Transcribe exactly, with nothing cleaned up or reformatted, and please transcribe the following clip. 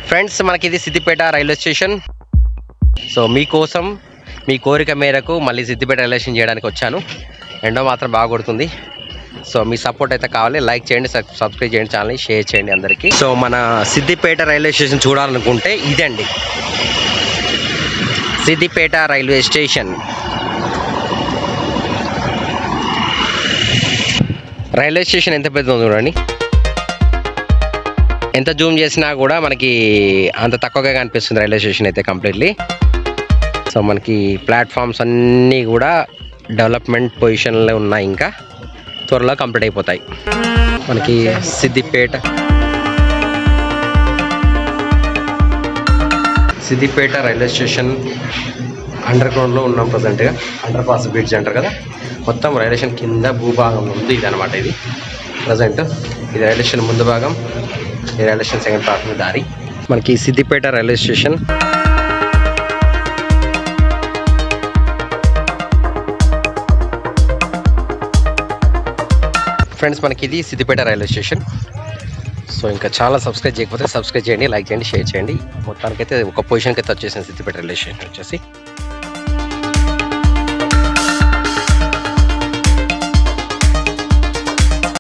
Friends మనకి ఇది Siddipet railway station. So మీకోసం మీ కోరిక మేరకు మళ్ళీ సిద్దిపేట రైల్వే స్టేషన్ చేయడానికి వచ్చాను. ఎండో మాత్రం బాగా కొడుతుంది. సో మీ సపోర్ట్ అయితే కావాలి. లైక్ చేయండి, సబ్స్క్రైబ్ చేయండి, ఛానల్ని షేర్ చేయండి అందరికీ. సో మన సిద్దిపేట రైల్వే స్టేషన్ చూడాలనుకుంటే ఇదండి Siddipet railway station. Railway station ఎంత పెద్ద ఉంది చూడండి. ఎంత జూమ్ చేసినా కూడా మనకి అంత తక్కువగా కనిపిస్తుంది రైల్వే స్టేషన్ అయితే కంప్లీట్లీ. సో మనకి ప్లాట్ఫామ్స్ అన్నీ కూడా డెవలప్మెంట్ పొజిషన్లో ఉన్నాయి, ఇంకా త్వరలో కంప్లీట్ అయిపోతాయి. మనకి Siddipet Siddipet railway station under గ్రౌండ్లో ఉన్నాం ప్రజెంట్గా. అండర్ పాస్ బ్రిడ్జ్ అంటారు కదా, మొత్తం రైల్వే స్టేషన్ కింద భూభాగం ఉంది ఇది అనమాట. ఇది ప్రజెంట్ ఇది రైల్వే స్టేషన్ ముందు భాగం, ఈ రైల్వే స్టేషన్ సెకండ్ పార్ట్ దారి. మనకి సిద్దిపేట రైల్వే స్టేషన్ ఫ్రెండ్స్. మనకి ఇది సిద్దిపేట రైల్వే స్టేషన్. సో ఇంకా చాలా సబ్స్క్రైబ్ చేయకపోతే సబ్స్క్రైబ్ చేయండి, లైక్ చేయండి, షేర్ చేయండి. మొత్తానికైతే ఒక పొజిషన్కి అయితే వచ్చేసింది సిద్దిపేట రైల్వే స్టేషన్ వచ్చేసి.